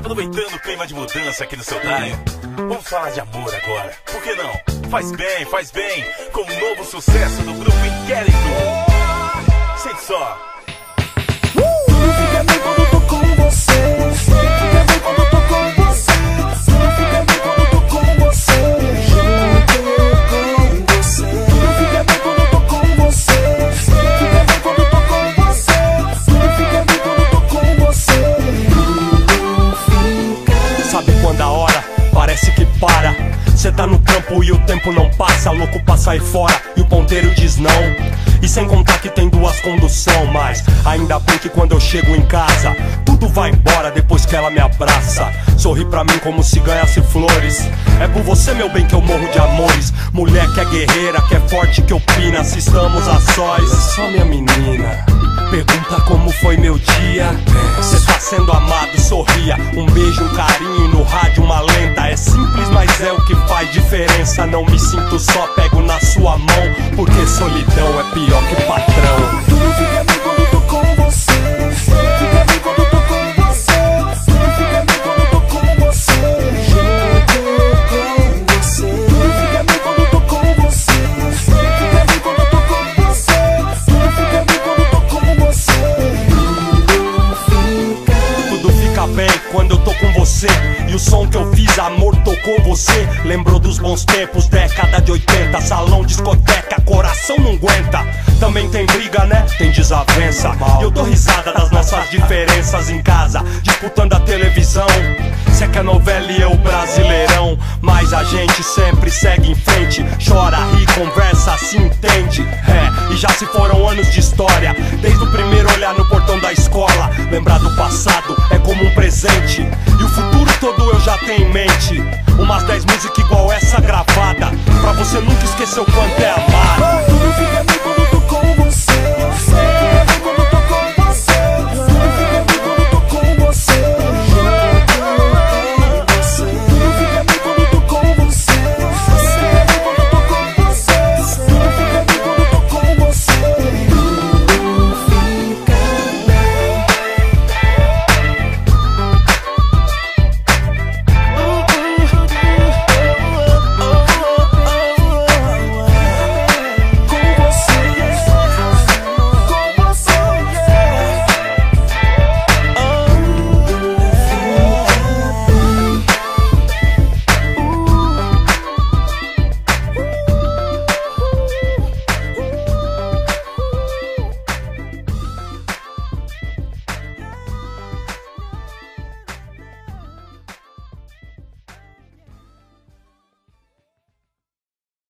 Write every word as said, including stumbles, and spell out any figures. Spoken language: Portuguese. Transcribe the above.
Aproveitando o clima de mudança aqui no seu dial, vamos falar de amor agora. Por que não? Faz bem, faz bem, com o novo sucesso do grupo Inquérito. Sente só. Tudo fica bem quando eu tô com você. Tudo fica bem quando eu tô com você. Tudo fica bem quando eu tô com você. Junto com você. Tudo fica bem quando eu tô com você. Tudo fica bem quando eu tô com você. Tudo fica bem quando eu tô com você. Tudo fica. Sabe quando a hora parece que para? Cê tá no campo e o tempo não passa. Louco pra sair fora e o ponteiro diz não. E sem contar que tem duas condução. Mas ainda bem que quando eu chego em casa tudo vai embora depois que ela me abraça. Sorri pra mim como se ganhasse flores. É por você, meu bem, que eu morro de amores. Mulher que é guerreira, que é forte, que opina. Se estamos a sós, é só minha menina. Pergunta como foi meu dia. Cê tá sendo amado, sorria. Um beijo, um carinho e no rádio uma lenda. É simples, mas é o que faz diferença. Não me sinto só, pego na sua mão, porque solidão é pior que patrão. Tudo fica bem quando eu tô com você. Tudo fica bem quando eu tô com você. Tudo fica bem quando eu tô com você. Junto com você. Tudo fica bem quando eu tô com você. Tudo fica bem quando eu tô com você. Tudo fica bem quando eu tô com você. Tudo fica. Tudo fica bem quando eu tô com você. E o som que eu fiz, amor, tocou você. Lembrou dos bons tempos, década de oitenta. Salão, discoteca, coração não aguenta. Também tem briga, né? Tem desavença. E eu dou risada das nossas diferenças em casa, disputando a televisão. Cê quer novela e eu brasileirão. Mas a gente sempre segue em frente. Chora, ri, conversa, se entende. É, e já se foram anos de história. Desde o primeiro olhar no portão da escola. Lembrar do passado é como um presente. E o futuro todo eu já tenho em mente. Umas dez músicas igual essa gravada, pra você nunca esquecer o quanto é amado.